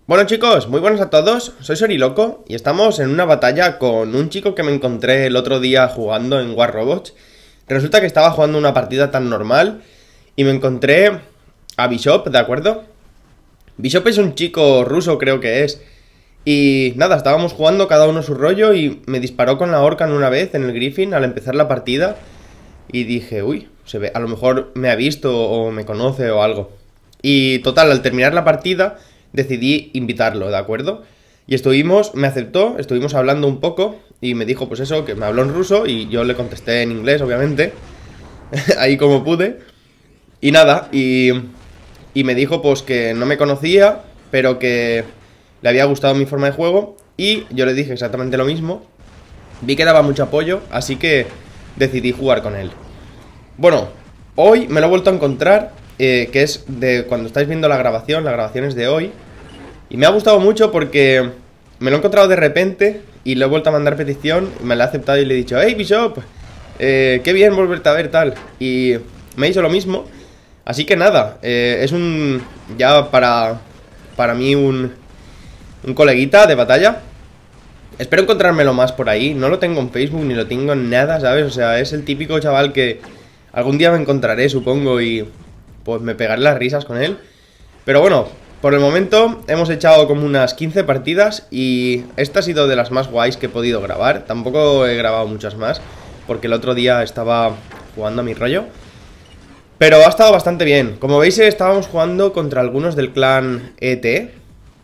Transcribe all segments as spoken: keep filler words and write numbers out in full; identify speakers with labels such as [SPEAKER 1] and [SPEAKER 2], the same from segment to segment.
[SPEAKER 1] Bueno chicos, muy buenas a todos, soy Soriloco y estamos en una batalla con un chico que me encontré el otro día jugando en War Robots. Resulta que estaba jugando una partida tan normal y me encontré a Bishop, ¿de acuerdo? Bishop es un chico ruso, creo que es. Y nada, estábamos jugando cada uno su rollo y me disparó con la Orkan una vez en el Griffin al empezar la partida. Y dije, uy, se ve, a lo mejor me ha visto o me conoce o algo. Y total, al terminar la partida decidí invitarlo, ¿de acuerdo? Y estuvimos, me aceptó, estuvimos hablando un poco y me dijo pues eso, que me habló en ruso y yo le contesté en inglés, obviamente. Ahí como pude. Y nada, y, y me dijo pues que no me conocía, pero que le había gustado mi forma de juego. Y yo le dije exactamente lo mismo. Vi que daba mucho apoyo, así que decidí jugar con él. Bueno, hoy me lo he vuelto a encontrar, eh, que es de cuando estáis viendo la grabación, la grabación es de hoy. Y me ha gustado mucho porque me lo he encontrado de repente y le he vuelto a mandar petición, y me la ha aceptado y le he dicho, hey Bishop, eh, qué bien volverte a ver tal. Y me hizo lo mismo, así que nada, eh, es un, ya para, para mí un, un coleguita de batalla. Espero encontrármelo más por ahí, no lo tengo en Facebook ni lo tengo en nada, ¿sabes? O sea, es el típico chaval que algún día me encontraré, supongo, y pues me pegaré las risas con él. Pero bueno, por el momento hemos echado como unas quince partidas y esta ha sido de las más guays que he podido grabar. Tampoco he grabado muchas más porque el otro día estaba jugando a mi rollo. Pero ha estado bastante bien. Como veis, estábamos jugando contra algunos del clan E T.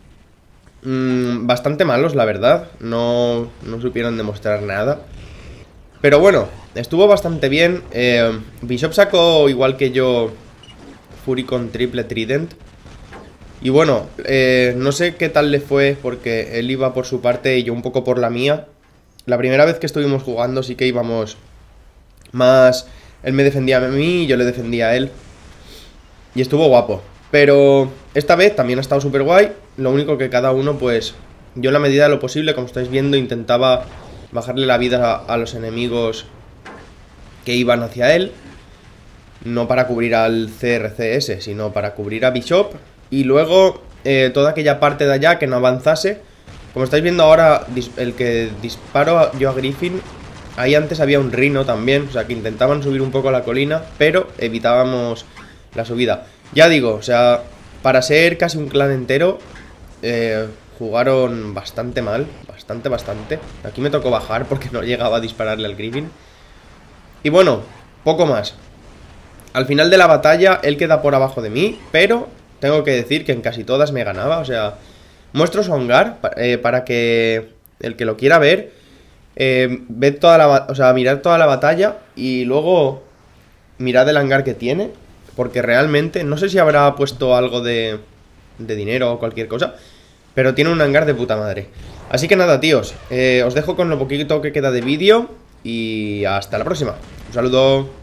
[SPEAKER 1] Mm, bastante malos, la verdad. No, no supieron demostrar nada. Pero bueno, estuvo bastante bien. eh, Bishop sacó, igual que yo, Fury con triple Trident. Y bueno, eh, no sé qué tal le fue porque él iba por su parte y yo un poco por la mía. La primera vez que estuvimos jugando sí que íbamos más... Él me defendía a mí y yo le defendía a él. Y estuvo guapo. Pero esta vez también ha estado súper guay. Lo único que cada uno, pues, yo en la medida de lo posible, como estáis viendo, intentaba bajarle la vida a, a los enemigos que iban hacia él. No para cubrir al C R C S, sino para cubrir a Bishop. Y luego eh, toda aquella parte de allá que no avanzase. Como estáis viendo ahora, el que disparo yo a Griffin, ahí antes había un Rhino también. O sea que intentaban subir un poco a la colina, pero evitábamos la subida. Ya digo, o sea, para ser casi un clan entero, eh, jugaron bastante mal. Bastante, bastante. Aquí me tocó bajar porque no llegaba a dispararle al Griffin. Y bueno, poco más. Al final de la batalla, él queda por abajo de mí, pero tengo que decir que en casi todas me ganaba. O sea, muestro su hangar eh, para que el que lo quiera ver, eh, ve toda la, o sea, mirar toda la batalla y luego mirad el hangar que tiene. Porque realmente, no sé si habrá puesto algo de, de dinero o cualquier cosa, pero tiene un hangar de puta madre. Así que nada, tíos, eh, os dejo con lo poquito que queda de vídeo y hasta la próxima. Un saludo.